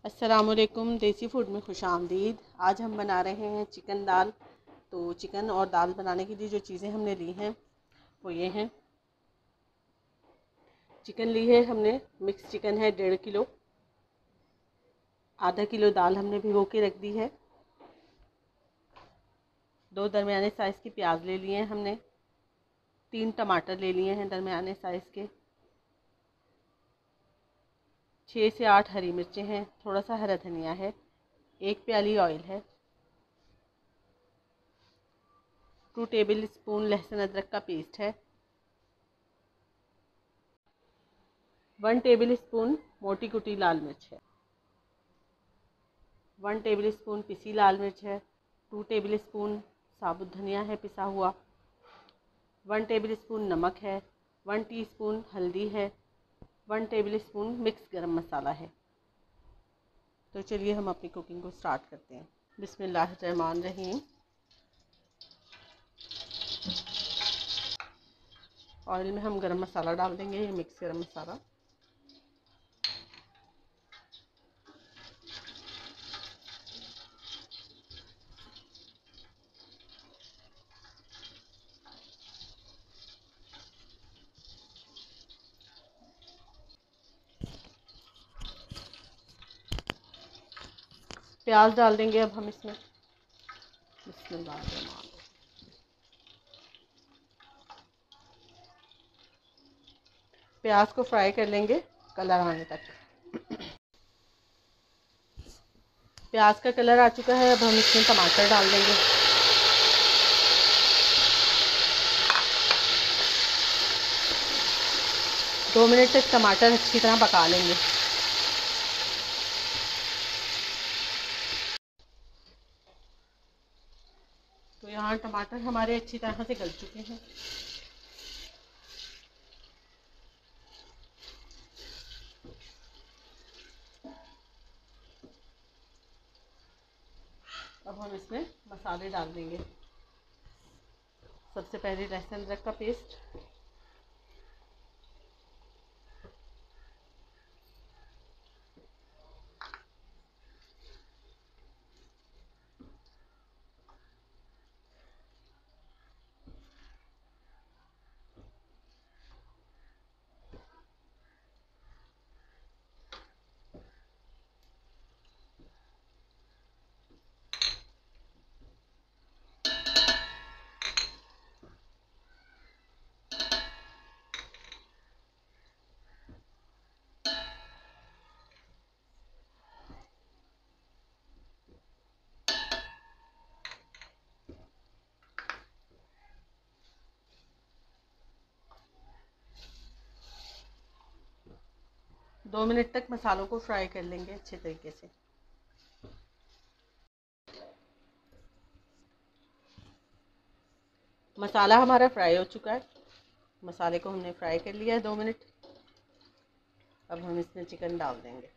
अस्सलामुअलैकुम, देसी फूड में खुश आमदीद। आज हम बना रहे हैं चिकन दाल। तो चिकन और दाल बनाने के लिए जो चीज़ें हमने ली हैं वो ये हैं। चिकन ली है हमने, मिक्स चिकन है 1.5 किलो। आधा किलो दाल हमने भिगो के रख दी है। 2 दरमियाने साइज़ के प्याज ले लिए हैं हमने। 3 टमाटर ले लिए हैं दरमियाने साइज़ के। 6 से 8 हरी मिर्चें हैं। थोड़ा सा हरा धनिया है। 1 प्याली ऑयल है। 2 टेबल स्पून लहसुन अदरक का पेस्ट है। 1 टेबल स्पून मोटी कुटी लाल मिर्च है। 1 टेबल स्पून पिसी लाल मिर्च है। 2 टेबल स्पून साबुत धनिया है पिसा हुआ। 1 टेबल स्पून नमक है। 1 टीस्पून हल्दी है। 1 टेबल स्पून मिक्स गरम मसाला है। तो चलिए हम अपनी कुकिंग को स्टार्ट करते हैं। बिस्मिल्लाहिर्रहमानिर्रहीम। ऑयल में हम गरम मसाला डाल देंगे, ये मिक्स गरम मसाला। प्याज डाल देंगे अब हम इसमें। बिस्मिल्लाहिर्रहमानिर्रहीम। प्याज को फ्राई कर लेंगे कलर आने तक। प्याज का कलर आ चुका है, अब हम इसमें टमाटर डाल देंगे। दो मिनट तक टमाटर अच्छी तरह पका लेंगे। तो यहाँ टमाटर हमारे अच्छी तरह से गल चुके हैं। अब हम इसमें मसाले डाल देंगे। सबसे पहले लहसुन अदरक का पेस्ट। दो मिनट तक मसालों को फ्राई कर लेंगे अच्छे तरीके से। मसाला हमारा फ्राई हो चुका है। मसाले को हमने फ्राई कर लिया है 2 मिनट। अब हम इसमें चिकन डाल देंगे।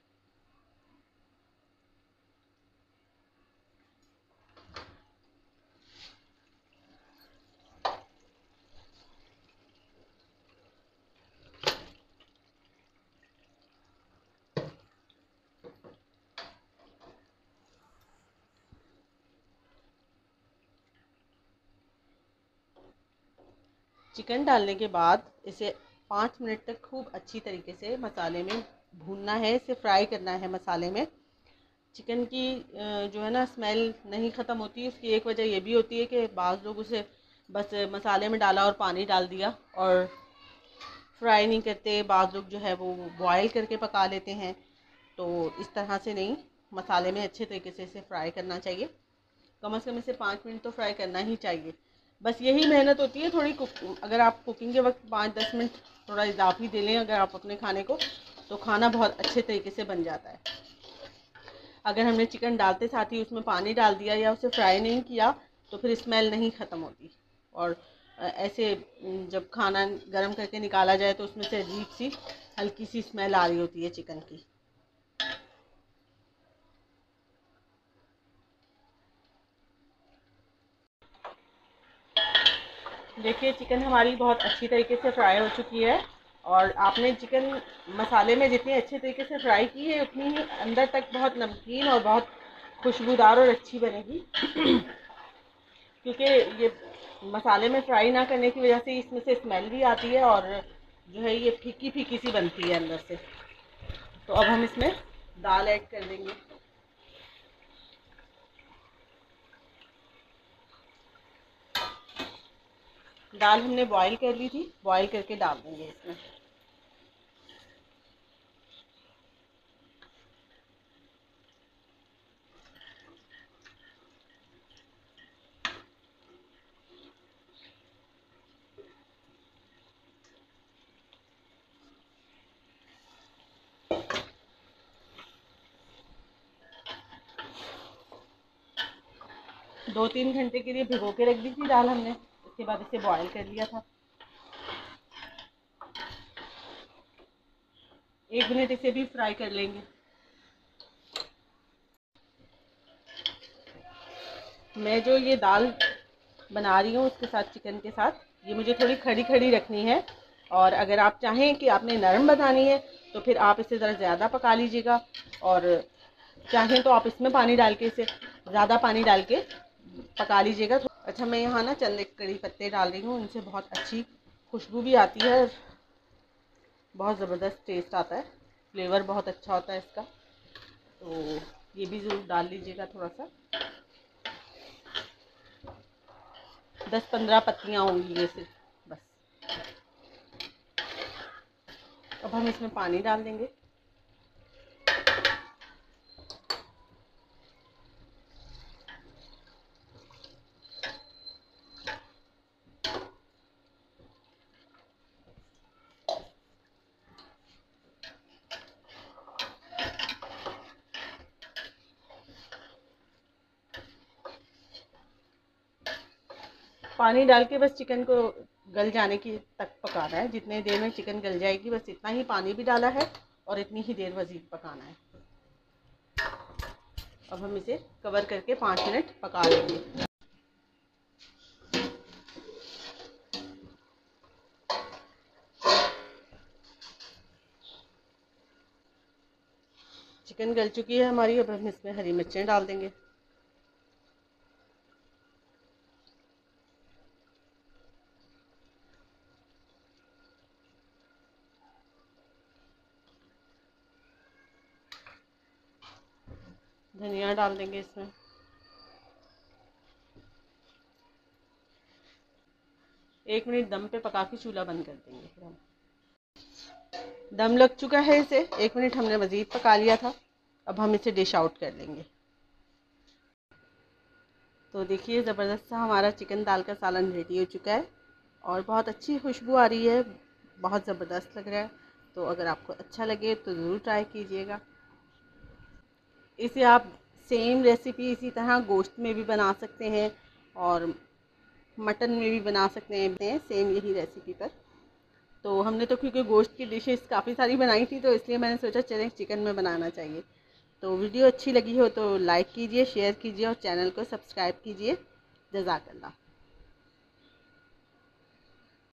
चिकन डालने के बाद इसे 5 मिनट तक खूब अच्छी तरीके से मसाले में भूनना है, इसे फ्राई करना है मसाले में। चिकन की जो है ना स्मेल नहीं ख़त्म होती। इसकी एक वजह ये भी होती है कि बाज़ लोग उसे बस मसाले में डाला और पानी डाल दिया और फ्राई नहीं करते। बाज़ लोग जो है वो बॉयल करके पका लेते हैं। तो इस तरह से नहीं, मसाले में अच्छे तरीके से इसे फ्राई करना चाहिए। कम से कम इसे 5 मिनट तो फ्राई करना ही चाहिए। बस यही मेहनत होती है थोड़ी अगर आप कुकिंग के वक्त 5-10 मिनट थोड़ा इजाफी दे लें अगर आप अपने खाने को, तो खाना बहुत अच्छे तरीके से बन जाता है। अगर हमने चिकन डालते साथ ही उसमें पानी डाल दिया या उसे फ्राई नहीं किया तो फिर स्मेल नहीं ख़त्म होती। और ऐसे जब खाना गर्म करके निकाला जाए तो उसमें से अजीब सी हल्की सी स्मेल आ रही होती है चिकन की। देखिए चिकन हमारी बहुत अच्छी तरीके से फ्राई हो चुकी है और आपने चिकन मसाले में जितनी अच्छे तरीके से फ्राई की है उतनी ही अंदर तक बहुत नमकीन और बहुत खुशबूदार और अच्छी बनेगी। क्योंकि ये मसाले में फ्राई ना करने की वजह से इसमें से स्मेल भी आती है और जो है ये फीकी फीकी सी बनती है अंदर से। तो अब हम इसमें दाल ऐड कर देंगे। दाल हमने बॉईल कर ली थी, बॉईल करके डाल देंगे इसमें। दो तीन घंटे के लिए भिगो के रख दी थी दाल हमने, उसके बाद इसे बॉईल कर लिया था। 1 मिनट इसे भी फ्राई कर लेंगे। मैं जो ये दाल बना रही हूँ उसके साथ चिकन के साथ, ये मुझे थोड़ी खड़ी खड़ी रखनी है। और अगर आप चाहें कि आपने नरम बनानी है तो फिर आप इसे ज़रा ज़्यादा पका लीजिएगा, और चाहें तो आप इसमें पानी डाल के इसे ज़्यादा पानी डाल के पका लीजिएगा। अच्छा, मैं यहाँ ना चंद कड़ी पत्ते डाल रही हूँ, इनसे बहुत अच्छी खुशबू भी आती है, बहुत ज़बरदस्त टेस्ट आता है, फ्लेवर बहुत अच्छा होता है इसका। तो ये भी ज़रूर डाल लीजिएगा थोड़ा सा। 10-15 पत्तियाँ होंगी ये सिर्फ बस। अब हम इसमें पानी डाल देंगे। पानी डाल के बस चिकन को गल जाने की तक पकाना है। जितने देर में चिकन गल जाएगी बस इतना ही पानी भी डाला है और इतनी ही देर मज़ीद पकाना है। अब हम इसे कवर करके 5 मिनट पका लेंगे। चिकन गल चुकी है हमारी, अब हम इसमें हरी मिर्चें डाल देंगे। धनिया डाल देंगे इसमें। एक मिनट दम पे पका के चूल्हा बंद कर देंगे। फिर हम दम लग चुका है इसे, 1 मिनट हमने मज़ीद पका लिया था। अब हम इसे डिश आउट कर लेंगे। तो देखिए ज़बरदस्त सा हमारा चिकन दाल का सालन रेडी हो चुका है और बहुत अच्छी खुशबू आ रही है, बहुत ज़बरदस्त लग रहा है। तो अगर आपको अच्छा लगे तो ज़रूर ट्राई कीजिएगा। इसे आप सेम रेसिपी इसी तरह गोश्त में भी बना सकते हैं और मटन में भी बना सकते हैं, सेम यही रेसिपी पर। तो हमने तो क्योंकि गोश्त की डिशेस काफ़ी सारी बनाई थी तो इसलिए मैंने सोचा चलें चिकन में बनाना चाहिए। तो वीडियो अच्छी लगी हो तो लाइक कीजिए, शेयर कीजिए और चैनल को सब्सक्राइब कीजिए। जज़ाकल्लाह।